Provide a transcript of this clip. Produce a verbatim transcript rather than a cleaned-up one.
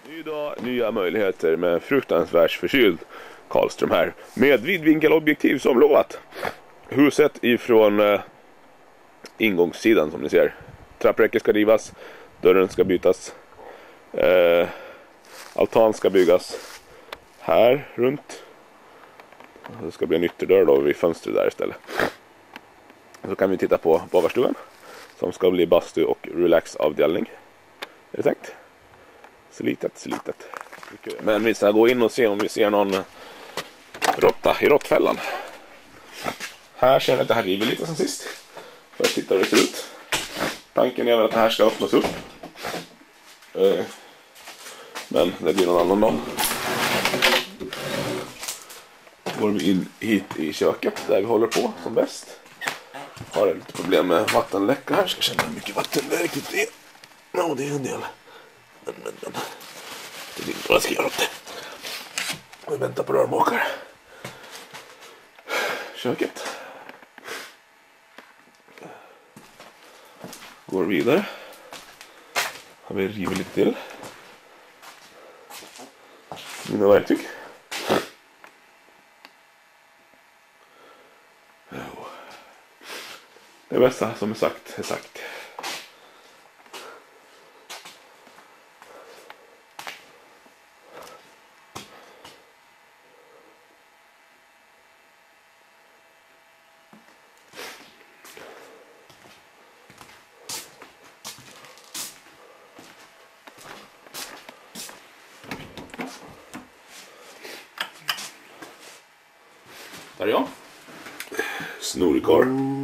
Ny dag, nya möjligheter med fruktansvärt förkyld Karlström här. Med vidvinkelobjektiv som lovat. Huset ifrån eh, ingångssidan som ni ser. Trappräcket ska rivas. Dörren ska bytas. Eh, altan ska byggas här runt. Det ska bli en ytterdörr då vid fönstret där istället. Så kan vi titta på bagarstugan. Som ska bli bastu och relaxavdelning. Är det tänkt? Slitet, slitet. Men vi ska gå in och se om vi ser någon råtta i råttfällan. Här ser jag att det här river lite sen sist. För att titta hur det ser ut. Tanken är väl att det här ska öppnas upp. Men det blir någon annan dag. Går vi in hit i köket där vi håller på som bäst. Har lite problem med vattenläcka här. Ska känna hur mycket vatten det riktigt är. Ja, det är en del. Men, men, men. Det är inte vad jag ska göra åt det. Vi väntar på rörmakare. Köket. Går vidare. Har vi rivit lite till. Mina verktyg. Det bästa som är sagt är sagt. Där är jag. Snorikar.